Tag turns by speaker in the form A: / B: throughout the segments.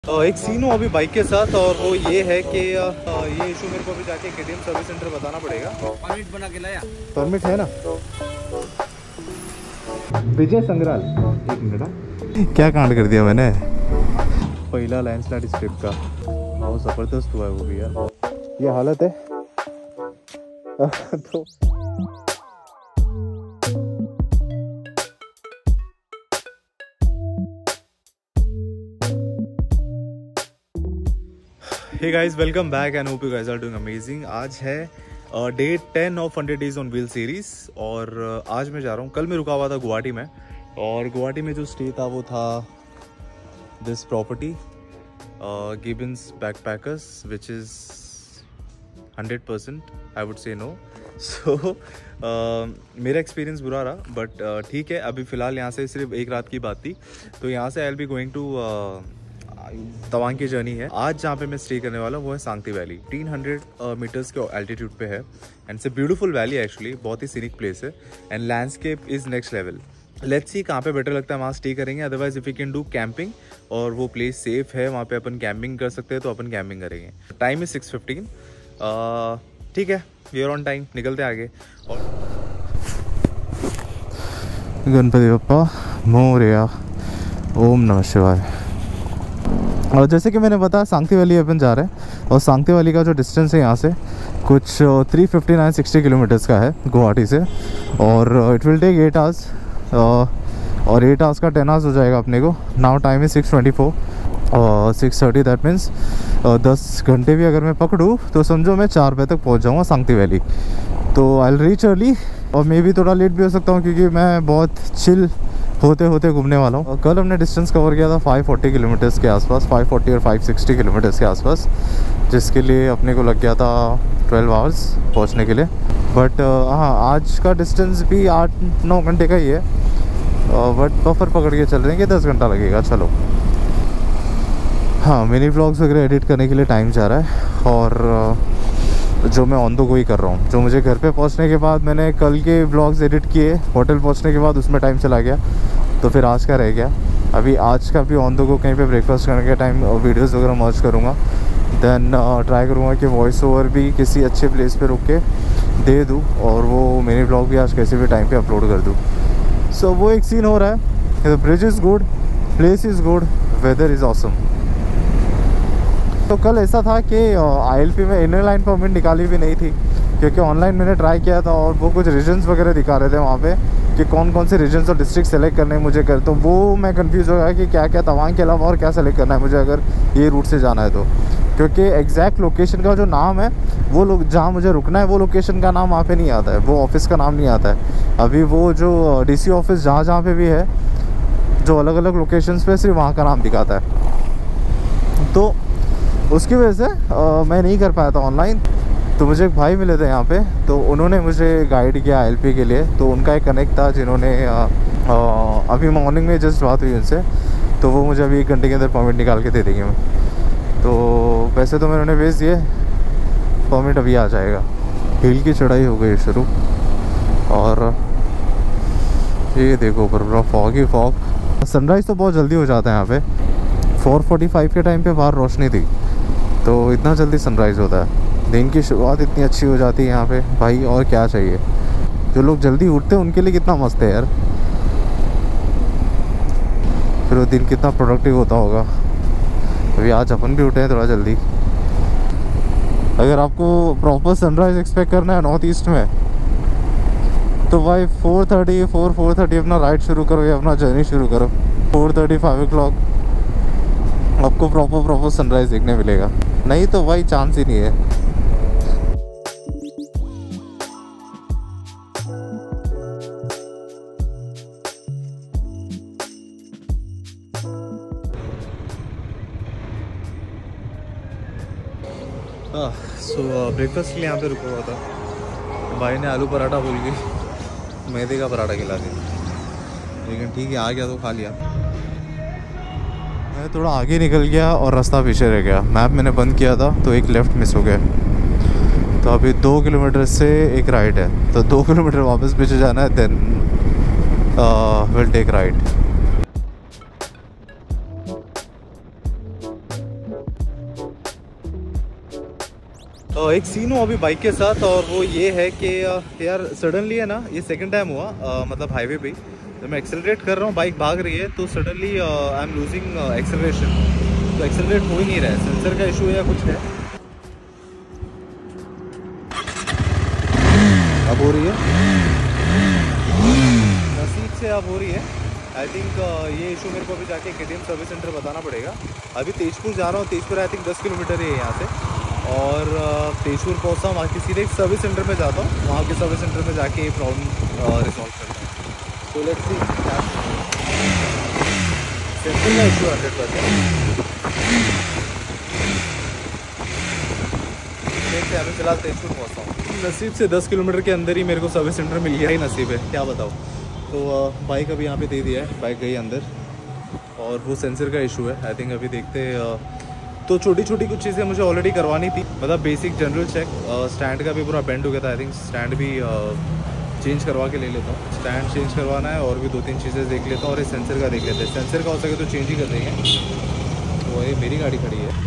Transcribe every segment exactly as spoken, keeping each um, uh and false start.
A: तो एक सीन हो अभी बाइक के साथ, और वो ये है कि ये इशू मेरे को अभी जाके केटीएम सर्विस सेंटर बताना पड़ेगा।
B: परमिट बना के लाया?
A: परमिट है ना। विजय संग्राल, एक मिनट, क्या कांड कर दिया मैंने। पहला लैंडस्लाइड इस ट्रिप का, बहुत ज़बरदस्त हुआ है वो भी यार। ये हालत है तो hey guys, welcome back and hope you guys are doing amazing. आज है day ten of hundred days on wheel series, और uh, आज मैं जा रहा हूँ। कल मैं रुका हुआ था गुवाहाटी में, और गुवाहाटी में जो स्टे था वो था this property Gibbons backpackers, which is hundred percent I would say no. So मेरा एक्सपीरियंस बुरा रहा, बट ठीक uh, है। अभी फ़िलहाल यहाँ से सिर्फ एक रात की बात थी, तो यहाँ से I will be going to Tawang की जर्नी है। आज जहाँ पे मैं स्टे करने वाला हूँ वो है सांगती वैली। तीन हंड्रेड मीटर्स के एल्टीट्यूड पे है, and it's a beautiful valley actually. बहुत ही सीनिक प्लेस है, and landscape is next level. Let's see कहाँ पे बेटर लगता है वहाँ स्टे करेंगे। Otherwise if you can do camping, और वो प्लेस सेफ है, वहाँ पे अपन कैंपिंग कर सकते हैं, तो अपन कैंपिंग करेंगे। Time is six fifteen. ठीक है, वी आर ऑन टाइम, निकलते आगे। और गणपति बप्पा मोरया, ओम नमः शिवाय। और जैसे कि मैंने बताया, सांगती वैली अपन जा रहे हैं, और सांगती वैली का जो डिस्टेंस है यहाँ से कुछ three fifty nine sixty kilometres का है गुवाहाटी से, और it will take eight hours, और एट आवर्स का टेन आवर्स हो जाएगा अपने को। Now time is six twenty four, six thirty, that means दस घंटे भी अगर मैं पकड़ूँ तो समझो मैं चार बजे तक पहुँच जाऊँगा सांगती वैली। तो आई विल रीच अर्ली, और मे भी थोड़ा लेट भी हो सकता हूँ, क्योंकि मैं बहुत चिल होते होते घूमने वाला हूँ। कल हमने डिस्टेंस कवर किया था फाइव फोर्टी किलोमीटर्स के आसपास, फाइव फोर्टी और फाइव सिक्सटी किलोमीटर्स के आसपास, जिसके लिए अपने को लग गया था ट्वेल्व आवर्स पहुँचने के लिए। बट हाँ, आज का डिस्टेंस भी आठ नौ घंटे का ही है, बट बफर पकड़ के चल रहे हैं कि दस घंटा लगेगा। चलो, हाँ, मिनी व्लॉग्स वगैरह एडिट करने के लिए टाइम जा रहा है, और जो मैं ऑन द गो ही कर रहा हूँ। जो मुझे घर पे पहुँचने के बाद मैंने कल के व्लॉग्स एडिट किए, होटल पहुँचने के बाद उसमें टाइम चला गया, तो फिर आज का रह गया। अभी आज का भी ऑन द गो कहीं पे ब्रेकफास्ट करने के टाइम वीडियोस वगैरह मर्ज करूँगा। देन ट्राई करूँगा कि वॉइस ओवर भी किसी अच्छे प्लेस पे रुक के दे दूँ, और वो मिनी व्लॉग भी आज कैसे भी टाइम पे अपलोड कर दूँ। सो so, वो एक सीन हो रहा है। The bridge is good, place is good, weather is awesome. तो कल ऐसा था कि आई एल पी में इनर लाइन परमिट निकाली भी नहीं थी, क्योंकि ऑनलाइन मैंने ट्राई किया था, और वो कुछ रीजन्स वगैरह दिखा रहे थे वहाँ पे कि कौन कौन से रीजन्स और डिस्ट्रिक्ट सेलेक्ट करने हैं मुझे कर। तो वो मैं कंफ्यूज हो गया कि क्या क्या तवांग के अलावा और क्या सेलेक्ट करना है मुझे अगर ये रूट से जाना है तो, क्योंकि एग्जैक्ट लोकेशन का जो नाम है, वो लोग जहाँ मुझे रुकना है वो लोकेशन का नाम वहाँ पे नहीं आता है, वो ऑफिस का नाम नहीं आता है। अभी वो जो डी सी ऑफिस जहाँ जहाँ पे भी है, जो अलग अलग लोकेशंस पे, सिर्फ वहाँ का नाम दिखाता है। तो उसकी वजह से आ, मैं नहीं कर पाया था ऑनलाइन। तो मुझे एक भाई मिले थे यहाँ पे, तो उन्होंने मुझे गाइड किया एल पी के लिए। तो उनका एक कनेक्ट था जिन्होंने आ, आ, अभी मॉर्निंग में जस्ट बात हुई उनसे, तो वो मुझे अभी एक घंटे के अंदर परमिट निकाल के दे देंगे। मैं तो पैसे तो मैंने उन्हें भेज दिए, परमिट अभी आ जाएगा। हिल की चढ़ाई हो गई शुरू, और ये देखो ऊपर पूरा फॉग ही फॉग। सनराइज़ तो बहुत जल्दी हो जाता है यहाँ पे। फोर फोर्टी फाइव के टाइम पे बाहर रोशनी थी, तो इतना जल्दी सनराइज़ होता है। दिन की शुरुआत इतनी अच्छी हो जाती है यहाँ पे भाई, और क्या चाहिए। जो लोग जल्दी उठते हैं उनके लिए कितना मस्त है यार, फिर वो दिन कितना प्रोडक्टिव होता होगा। अभी आज अपन भी उठे हैं थोड़ा जल्दी। अगर आपको प्रॉपर सनराइज़ एक्सपेक्ट करना है नॉर्थ ईस्ट में, तो भाई four thirty four four thirty अपना राइड शुरू करो, या अपना जर्नी शुरू करो। Four thirty five o'clock आपको प्रॉपर प्रॉपर सनराइज़ देखने मिलेगा, नहीं तो भाई चांस ही नहीं है। सो ब्रेकफास्ट के लिए यहाँ पे रुका हुआ था। भाई ने आलू पराठा बोल के मैदे का पराठा खिला दिया, लेकिन ठीक है, आ गया तो खा लिया। मैं थोड़ा आगे निकल गया और रास्ता पीछे रह गया। मैप मैंने बंद किया था, तो एक लेफ़्ट मिस हो गया। तो अभी दो किलोमीटर से एक राइट है, तो दो किलोमीटर वापस पीछे जाना है, देन विल टेक राइट। तो एक सीन हुआ अभी बाइक के साथ, और वो ये है कि यार सडनली है ना, ये सेकंड टाइम हुआ आ, मतलब हाईवे पे जब मैं एक्सेलरेट कर रहा हूँ, बाइक भाग रही है, तो suddenly I am losing acceleration. तो एक्सेलरेट हो ही नहीं रहा है, सेंसर का इशू है या कुछ है। अब हो रही है, नसीब से अब हो रही है। आई थिंक uh, ये इशू मेरे को अभी जाके के टी एम सर्विस सेंटर बताना पड़ेगा। अभी तेजपुर जा रहा हूँ, तेजपुर आई थिंक दस किलोमीटर है यहाँ से, और uh, तेजपुर पहुँचता हूँ, वहाँ की सीधे एक सर्विस सेंटर में जाता हूँ, वहाँ के सर्विस सेंटर में जाके ये प्रॉब्लम रिजॉल्व करता हूँ। तो लेट्स सी, सेंटर का इशू हंड्रेड परसेंट। अभी फिलहाल तेजपुर पहुँचता हूँ, नसीब से दस किलोमीटर के अंदर ही मेरे को सर्विस सेंटर मिल गया ही नसीब है, क्या बताओ। तो बाइक अभी यहाँ पे दे दिया है, बाइक गई अंदर, और वो सेंसर का इशू है आई थिंक। अभी देखते तो छोटी छोटी कुछ चीज़ें मुझे ऑलरेडी करवानी थी, मतलब बेसिक जनरल चेक, स्टैंड का भी पूरा बेंड हो गया था, आई थिंक स्टैंड भी चेंज करवा के ले लेता हूँ। स्टैंड चेंज करवाना है, और भी दो तीन चीज़ें देख लेता हूँ, और ये सेंसर का देख लेते हैं। सेंसर का हो सके तो चेंज ही कर देंगे। तो ये मेरी गाड़ी खड़ी है,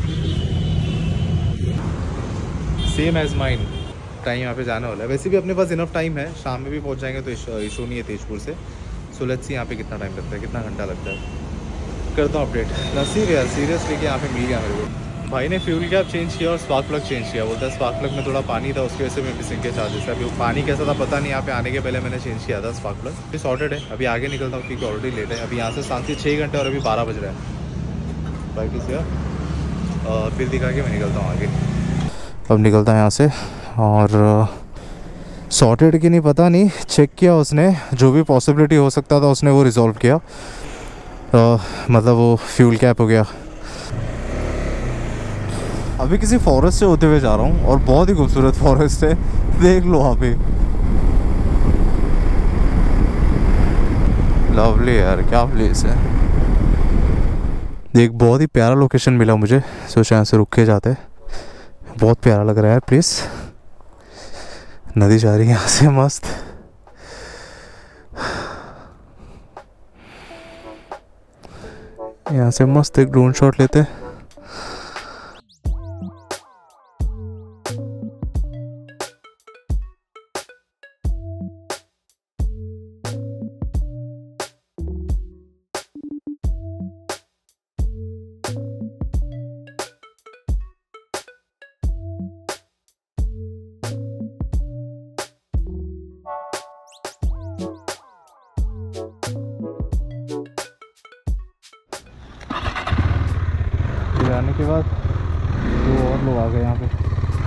A: सेम एज माइन। टाइम यहाँ पे जाने वाला है, वैसे भी अपने पास इनफ टाइम है, शाम में भी पहुँच जाएंगे तो इशू नहीं है तेजपुर से। सो लेट्स सी यहाँ पे कितना टाइम लगता है, कितना घंटा लगता है, करता हूँ अपडेट। नसीब यार सीरियसली कि यहाँ पे मिल गया मेरे को। भाई ने फ्यूल कैप चेंज किया और स्पार्क प्लग चेंज किया, बोलता है स्पार्क प्लग में थोड़ा पानी था, उसकी वजह से मैं मिसिंग के चार्जेस है। अभी वो पानी कैसा था पता नहीं, यहाँ पे आने के पहले मैंने चेंज किया था स्पार्क प्लग। फिर सॉर्टेड है, अभी आगे निकलता हूँ क्योंकि ऑलरेडी लेट है। अभी यहाँ से शांति छः घंटे और अभी बारह बज रहा है। बाइक इसका फिर दिखा के मैं निकलता हूँ आगे। अब निकलता है यहाँ से, और सॉर्टेड की नहीं पता नहीं, चेक किया उसने, जो भी पॉसिबिलिटी हो सकता था उसने वो रिजॉल्व किया। आ, मतलब वो फ्यूल कैप हो गया। अभी किसी फॉरेस्ट से होते हुए जा रहा हूँ, और बहुत ही खूबसूरत फॉरेस्ट है, देख लो वहाँ पे। लवली यार, क्या प्लेस है। एक बहुत ही प्यारा लोकेशन मिला मुझे, सोचा यहाँ से रुक के जाते हैं। बहुत प्यारा लग रहा है प्लेस, नदी जा रही है यहाँ से मस्त। यहाँ से मस्त एक ड्रोन शॉट लेते हैं। जाने के बाद दो और लोग आ गए यहाँ पे।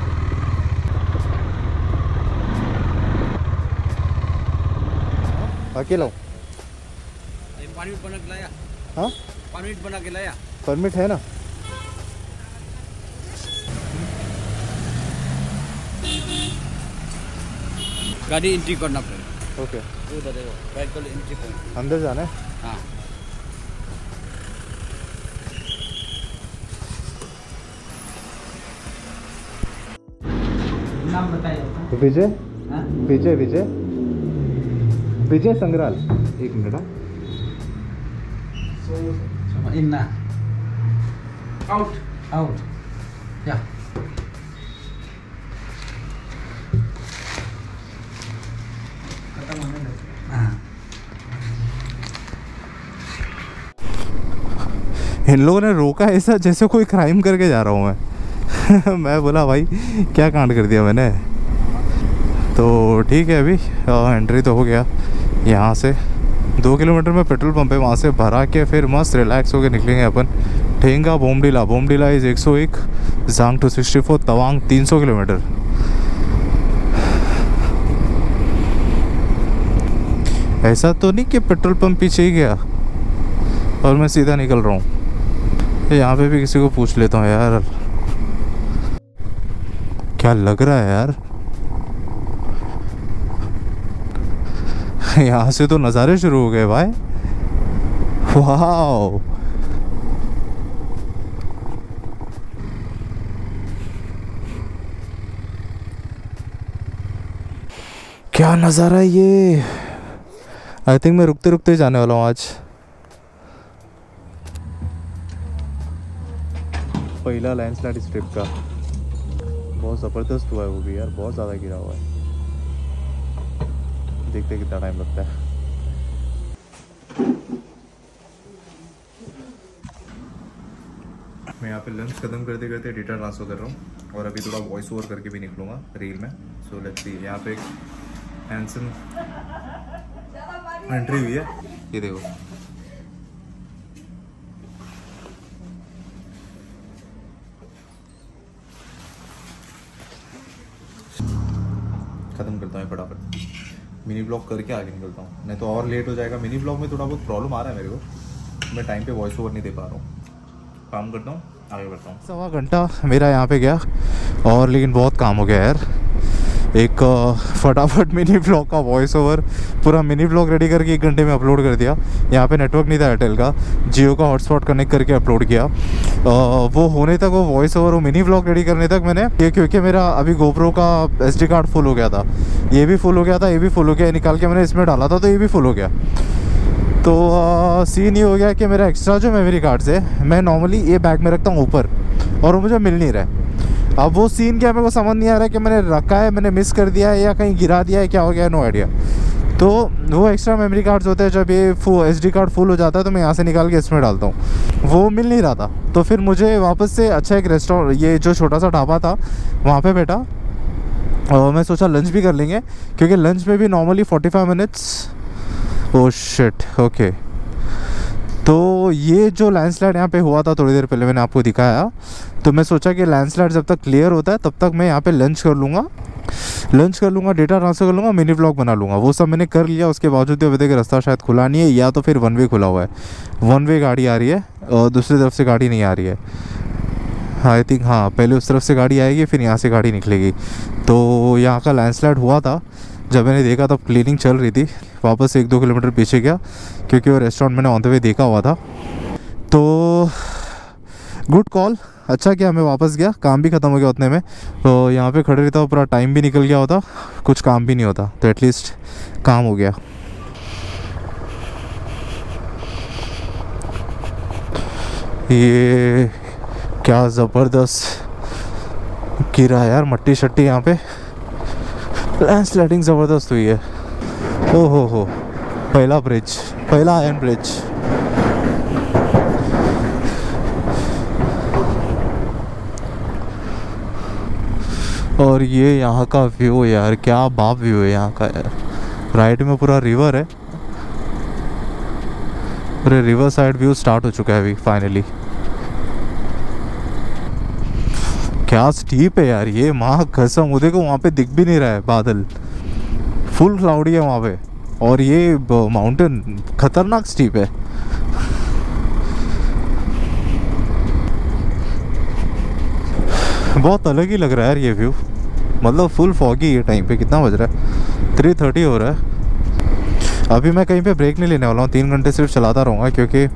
A: अकेला हूँ।
B: परमिट बना के लाया?
A: हाँ
B: परमिट बना के लाया?
A: परमिट है ना।
B: गाड़ी एंट्री करना पड़ेगा।
A: ओके
B: उधर देखो, बैठ कर एंट्री करना।
A: अंदर जाना है।
B: हाँ नाम बताइए।
A: विजय। विजय विजय विजय संग्राल। एक मिनट।
B: इन्ना आउट आउट या
A: इन लोगों ने रोका ऐसा जैसे कोई क्राइम करके जा रहा हूँ मैं। मैं बोला भाई क्या कांड कर दिया मैंने। तो ठीक है, अभी एंट्री तो हो गया। यहाँ से दो किलोमीटर में पेट्रोल पंप है, वहाँ से भरा के फिर मस्त रिलैक्स होकर निकलेंगे अपन। ठेंगा बोमडीला, बोमडीला इज़ एक सौ एक, Jang two sixty four, Tawang तीन सौ किलोमीटर। ऐसा तो नहीं कि पेट्रोल पंप पीछे ही गया और मैं सीधा निकल रहा हूँ। यहाँ पे भी किसी को पूछ लेता हूँ यार, क्या लग रहा है यार। यहाँ से तो नज़ारे शुरू हो गए भाई। वाह, क्या नज़ारा है ये। आई थिंक मैं रुकते रुकते जाने वाला हूँ आज। पहला लैंडस्लाइड इस ट्रिप का। बहुत ज़बरदस्त हुआ है वो भी यार, बहुत ज़्यादा गिरा हुआ है। देखते कितना टाइम लगता है। मैं यहाँ पे लंच खत्म करते करते डेटा ट्रांसफ़र कर रहा हूँ और अभी थोड़ा वॉइस ओवर करके भी निकलूँगा रील में। So let's see. यहाँ पे एक हैंडसम एंट्री हुई है, ये देखो। ख़त्म करता हूँ फटाफट, मिनी ब्लॉग करके आगे निकलता हूँ, नहीं तो और लेट हो जाएगा। मिनी ब्लॉग में थोड़ा बहुत प्रॉब्लम आ रहा है मेरे को, मैं टाइम पे वॉइस ओवर नहीं दे पा रहा हूँ। काम करता हूँ, आगे बढ़ता हूँ। सवा घंटा मेरा यहाँ पे गया और लेकिन बहुत काम हो गया यार। एक फटाफट मिनी ब्लॉग का वॉइस ओवर, पूरा मिनी ब्लॉग रेडी करके एक घंटे में अपलोड कर दिया। यहाँ पे नेटवर्क नहीं था एयरटेल का, जियो का हॉटस्पॉट कनेक्ट करके अपलोड किया। आ, वो होने तक, वो वॉइस ओवर, वो मिनी ब्लॉग रेडी करने तक मैंने ये, क्योंकि मेरा अभी गोप्रो का एस डी कार्ड फुल हो गया था, ये भी फुल हो गया था, ये भी फुल हो गया, निकाल के मैंने इसमें डाला था तो ये भी फुल हो गया। तो आ, सीन ये हो गया कि मेरा एक्स्ट्रा जो मेमोरी कार्ड्स है, मैं नॉर्मली ये बैग में रखता हूँ ऊपर और वो मुझे मिल नहीं रहा है। अब वो सीन क्या मेरे को समझ नहीं आ रहा है कि मैंने रखा है, मैंने मिस कर दिया है या कहीं गिरा दिया है, क्या हो गया है, नो आइडिया। तो वो एक्स्ट्रा मेमोरी कार्ड्स होते हैं, जब ये full S D card full हो जाता है तो मैं यहाँ से निकाल के इसमें डालता हूँ, वो मिल नहीं रहा था। तो फिर मुझे वापस से अच्छा एक रेस्टोरेंट, ये जो छोटा सा ढाबा था वहाँ पर बैठा और मैं सोचा लंच भी कर लेंगे, क्योंकि लंच में भी normally forty five minutes. Oh shit, okay. तो ये जो लैंडस्लाइड यहाँ पे हुआ था थोड़ी देर पहले मैंने आपको दिखाया, तो मैं सोचा कि लैंडस्लाइड जब तक क्लियर होता है तब तक मैं यहाँ पे लंच कर लूँगा लंच कर लूँगा डेटा ट्रांसफ़र कर लूँगा, मिनी ब्लॉग बना लूँगा। वो सब मैंने कर लिया। उसके बावजूद अभी तक रास्ता शायद खुला नहीं है, या तो फिर वन वे खुला हुआ है। वन वे गाड़ी आ रही है और दूसरी तरफ से गाड़ी नहीं आ रही है। आई थिंक हाँ, पहले उस तरफ से गाड़ी आएगी फिर यहाँ से गाड़ी निकलेगी। तो यहाँ का लैंडस्लाइड हुआ था, जब मैंने देखा तब क्लीनिंग चल रही थी। वापस एक दो किलोमीटर पीछे गया क्योंकि वो रेस्टोरेंट मैंने ऑन द वे देखा हुआ था। तो गुड कॉल, अच्छा किया मैं वापस गया, काम भी ख़त्म हो गया उतने में। तो यहाँ पे खड़े रहता पूरा टाइम भी निकल गया होता, कुछ काम भी नहीं होता, तो एटलीस्ट काम हो गया। ये क्या ज़बरदस्त गिरा यार, मट्टी शट्टी यहाँ पे, लैंडस्लाइडिंग ज़बरदस्त हुई है। ओ हो हो, पहला ब्रिज, पहला आयरन ब्रिज। और ये यहाँ का व्यू यार, क्या बाप व्यू है यहाँ का यार। राइट में पूरा रिवर है, पूरे रिवर साइड व्यू स्टार्ट हो चुका है अभी फाइनली। क्या स्टीप है यार ये, माँ कसम। मुझे को वहाँ पे दिख भी नहीं रहा है, बादल फुल क्लाउडी है वहाँ पे, और ये माउंटेन खतरनाक स्टीप है। बहुत अलग ही लग रहा है यार ये व्यू, मतलब फुल फॉगी ये टाइम पे। कितना बज रहा है? थ्री थर्टी हो रहा है। अभी मैं कहीं पे ब्रेक नहीं लेने वाला हूँ, तीन घंटे सिर्फ चलाता रहूँगा, क्योंकि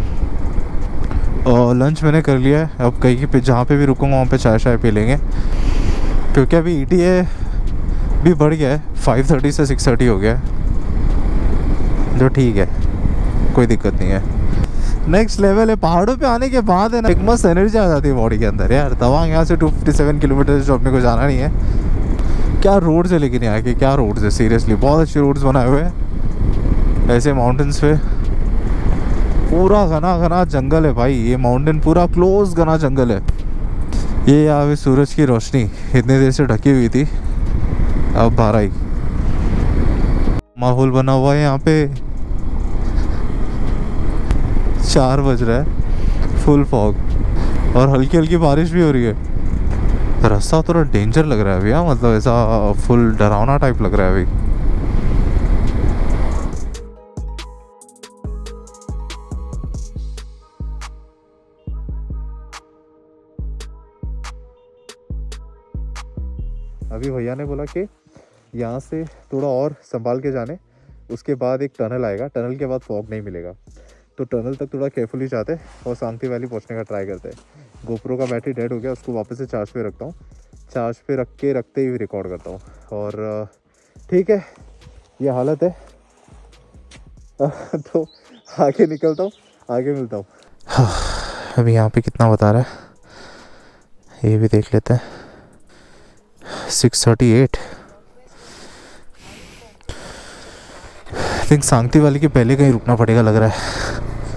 A: और लंच मैंने कर लिया है। अब कहीं पे जहाँ पे भी रुकूंगा वहाँ पे चाय शाय पी लेंगे, क्योंकि अभी ई टी ए भी बढ़ गया है, फाइव थर्टी से सिक्स थर्टी हो गया है, जो ठीक है, कोई दिक्कत नहीं है। नेक्स्ट लेवल है। पहाड़ों पे आने के बाद है ना, एक मस्त एनर्जी आ जाती है बॉडी के अंदर यार। तवांग यहाँ से टू फिफ्टी सेवन किलोमीटर जो अपने को जाना नहीं है। क्या रोड्स है लेकिन यहाँ के, क्या रोड्स है सीरियसली, बहुत अच्छे रोड्स बनाए हुए हैं ऐसे माउंटेन्स पे। पूरा घना घना जंगल है भाई, ये माउंटेन पूरा क्लोज घना जंगल है। ये यहाँ पे सूरज की रोशनी इतनी देर से ढकी हुई थी, अब बाहर आई। माहौल बना हुआ है यहाँ पे, चार बज रहा है, फुल फॉग और हल्की हल्की बारिश भी हो रही है। रास्ता थोड़ा डेंजर लग रहा है अभी, हाँ, मतलब ऐसा फुल डरावना टाइप लग रहा है अभी। अभी भैया ने बोला कि यहाँ से थोड़ा और संभाल के जाने, उसके बाद एक टनल आएगा, टनल के बाद फॉग नहीं मिलेगा, तो टनल तक थोड़ा केयरफुली जाते और सांगती वैली पहुँचने का ट्राई करते हैं। गोप्रो का बैटरी डेड हो गया, उसको वापस से चार्ज पे रखता हूँ, चार्ज पे रख के रखते ही रिकॉर्ड करता हूँ। और ठीक है, ये हालत है तो आगे निकलता हूँ, आगे मिलता हूँ। अभी यहाँ पे कितना बता रहा है ये भी देख लेते हैं। Six thirty eight. I think Sangti valley के पहले कहीं रुकना पड़ेगा लग रहा है।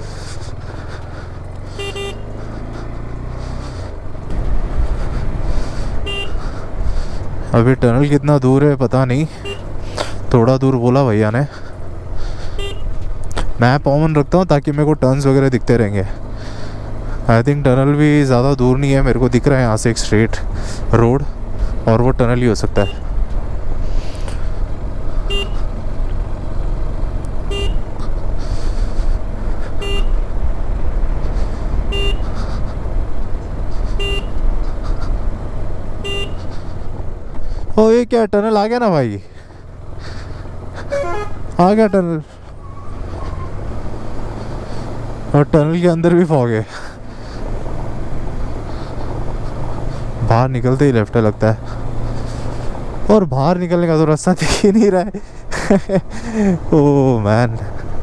A: अभी टनल कितना दूर है पता नहीं, थोड़ा दूर बोला भैया ने। मैप ऑन रखता हूँ ताकि मेरे को टर्न्स वगैरह दिखते रहेंगे। आई थिंक टनल भी ज़्यादा दूर नहीं है, मेरे को दिख रहा है यहाँ से एक स्ट्रेट रोड, और वो टनल ही हो सकता है। ओ ये क्या टनल आ गया ना भाई, आ गया टनल, और टनल के अंदर भी फॉग है। बाहर निकलते ही लेफ्ट लगता है, और बाहर निकलने का तो रास्ता दिख ही नहीं रहा है। ओह मैन,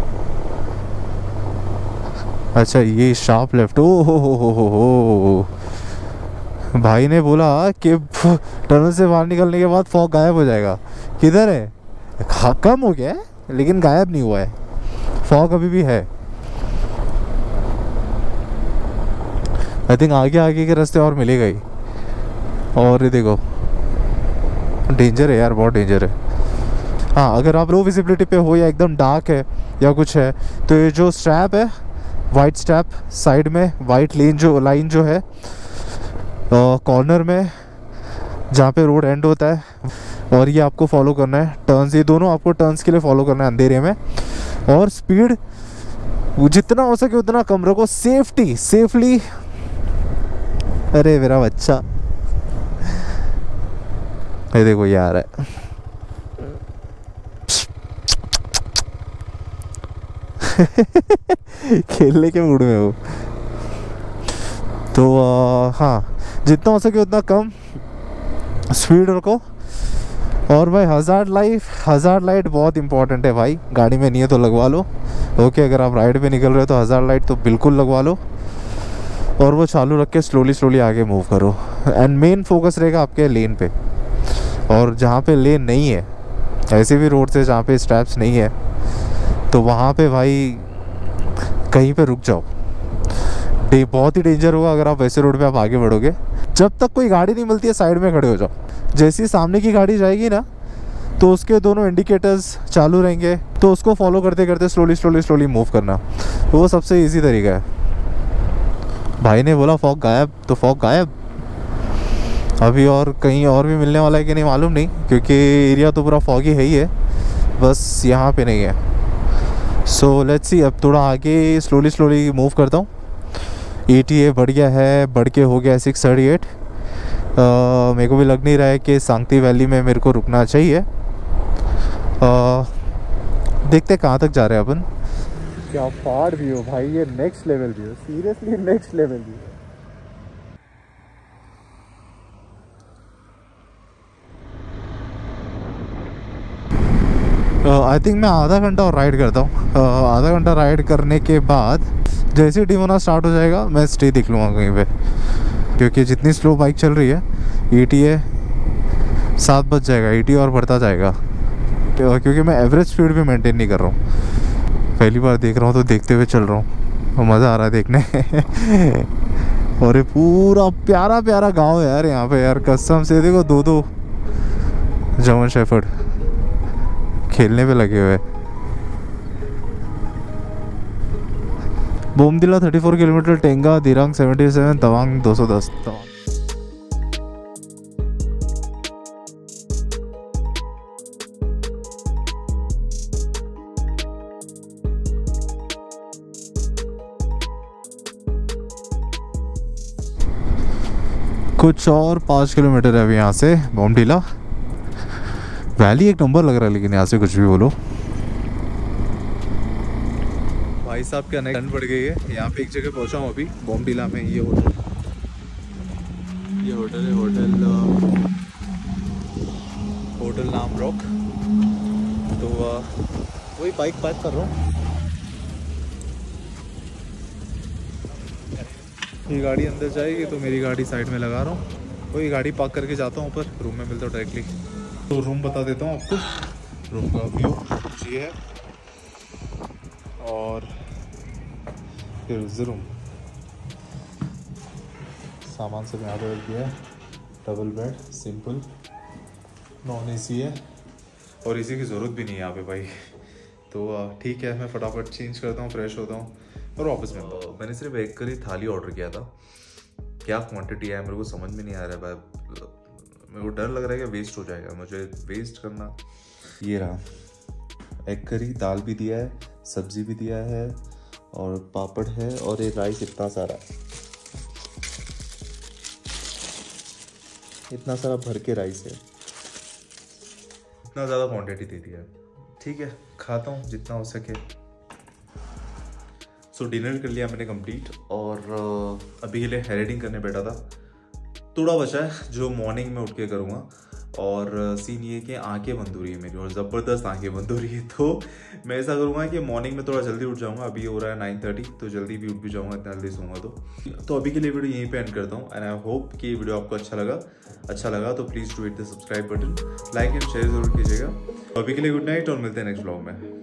A: अच्छा ये शार्प लेफ्ट। ओ हो हो हो हो हो भाई ने बोला कि टनल से बाहर निकलने के बाद फॉग गायब हो जाएगा। किधर है? कम हो गया है लेकिन गायब नहीं हुआ है, फॉग अभी भी है। आई थिंक आगे आगे के रास्ते और मिलेगा ही। और ये देखो डेंजर है यार, बहुत डेंजर है। हाँ, अगर आप लो विजिबिलिटी पे हो या एकदम डार्क है या कुछ है, तो ये जो स्ट्रैप है, वाइट स्ट्रैप साइड में, वाइट लेन जो लाइन जो है कॉर्नर में जहाँ पे रोड एंड होता है, और ये आपको फॉलो करना है। टर्न्स, ये दोनों आपको टर्न्स के लिए फॉलो करना है अंधेरे में। और स्पीड जितना हो सके उतना कम रखो, सेफ्टी सेफली। अरे मेरा बच्चा, ये देखो ये आ रहा है। खेलने के मूड में हो तो आ, हाँ, जितना हो सके उतना कम स्पीड रखो। और भाई हज़ार्ड लाइट, हज़ार्ड लाइट बहुत इंपॉर्टेंट है भाई, गाड़ी में नहीं है तो लगवा लो। ओके, अगर आप राइड पे निकल रहे हो तो हज़ार्ड लाइट तो बिल्कुल लगवा लो, और वो चालू रख के स्लोली स्लोली आगे मूव करो। एंड मेन फोकस रहेगा आपके लेन पे, और जहाँ पे लेन नहीं है, ऐसे भी रोड से जहाँ पे स्ट्रैप्स नहीं है, तो वहाँ पे भाई कहीं पे रुक जाओ। डे बहुत ही डेंजर होगा अगर आप वैसे रोड पे आप आगे बढ़ोगे। जब तक कोई गाड़ी नहीं मिलती है साइड में खड़े हो जाओ। जैसे ही सामने की गाड़ी जाएगी ना, तो उसके दोनों इंडिकेटर्स चालू रहेंगे, तो उसको फॉलो करते करते स्लोली स्लोली स्लोली मूव करना, तो वो सबसे इजी तरीका है। भाई ने बोला फॉग गायब, तो फॉग गायब। अभी और कहीं और भी मिलने वाला है कि नहीं मालूम नहीं, क्योंकि एरिया तो पूरा फॉगी है ही है, बस यहाँ पे नहीं है। सो लेट्स सी, अब थोड़ा आगे स्लोली स्लोली मूव करता हूँ। ई टी ए बढ़ गया है, बढ़ के हो गया सिक्स थर्टी एट। मेरे को भी लग नहीं रहा है कि सांगती वैली में मेरे को रुकना चाहिए। आ, देखते कहाँ तक जा रहे हैं अपन। क्या पहाड़ भी हो भाई, ये नेक्स्ट लेवल भी हो, सीरियसली नेक्स्ट लेवल भी हो। आई uh, थिंक मैं आधा घंटा और राइड करता हूँ। uh, आधा घंटा राइड करने के बाद जैसे ही डिमोना स्टार्ट हो जाएगा मैं स्टे देख लूँगा कहीं पे, क्योंकि जितनी स्लो बाइक चल रही है, ई टी ए सात बज जाएगा, ई टी ए और बढ़ता जाएगा, क्योंकि मैं एवरेज स्पीड भी मेंटेन नहीं कर रहा हूँ। पहली बार देख रहा हूँ तो देखते हुए चल रहा हूँ, और मज़ा आ रहा है देखने। और ये पूरा प्यारा प्यारा गाँव है यार यहाँ पे यार, कसम से। देखो दो दो जर्मन शेफर्ड खेलने पे लगे हुए। बोमदिला चौंतीस किलोमीटर, टेंगा दिरांग सतहत्तर, तवांग दो सौ दस। तवांग कुछ और पाँच किलोमीटर है अभी यहाँ से बोमदिला। वैली एक नंबर लग रहा है, लेकिन यहाँ से कुछ भी बोलो। भाई साहब क्या नहीं ठंड पड़ गई है। यहाँ पे एक जगह पहुँचा हूँ अभी बोमडिला में। ये होटल ये होटल है, होटल होटल नाम रॉक। तो वही बाइक पार्क कर रहा हूँ। ये गाड़ी अंदर जाएगी तो मेरी गाड़ी साइड में लगा रहा हूँ। वही गाड़ी पार्क करके जाता हूँ ऊपर, रूम में मिलता हूँ डायरेक्टली। तो रूम बता देता हूँ आपको, रूम का व्यू ये है और फिर उस रूम सामान सब यहाँ पे रख दिया है। Double bed, simple, non AC है और एसी की ज़रूरत भी नहीं है यहाँ पे भाई। तो ठीक है, मैं फटाफट चेंज करता हूँ, फ्रेश होता हूँ और वापस मिलता हूँ। मैंने सिर्फ एक करी थाली ऑर्डर किया था, क्या क्वांटिटी है मेरे को समझ में नहीं आ रहा है भाई। मेरे को डर लग रहा है कि वेस्ट हो जाएगा, मुझे वेस्ट करना। ये रहा एग करी, दाल भी दिया है, सब्जी भी दिया है और पापड़ है और एक राइस इतना सारा इतना सारा भर के राइस है, इतना ज़्यादा क्वांटिटी दे दिया है। ठीक है, खाता हूँ जितना हो सके। सो डिनर कर लिया मैंने कंप्लीट और अभी के लिए हेयर एडिटिंग करने बैठा था। थोड़ा बचा है जो मॉर्निंग में उठ के करूँगा और सीन ये कि आंखें बंद हो रही है मेरी और ज़बरदस्त आंखें बंद हो रही है। तो मैं ऐसा करूँगा कि मॉर्निंग में थोड़ा जल्दी उठ जाऊँगा। अभी हो रहा है नाइन थर्टी, तो जल्दी भी उठ भी जाऊँगा, इतना जल्दी सोऊंगा। तो तो अभी के लिए वीडियो यहीं पे एंड करता हूँ एंड आई होप कि वीडियो आपको अच्छा लगा। अच्छा लगा तो please do hit the subscribe button, like and share जरूर कीजिएगा। अभी के लिए गुड नाइट और मिलते हैं नेक्स्ट ब्लॉग में।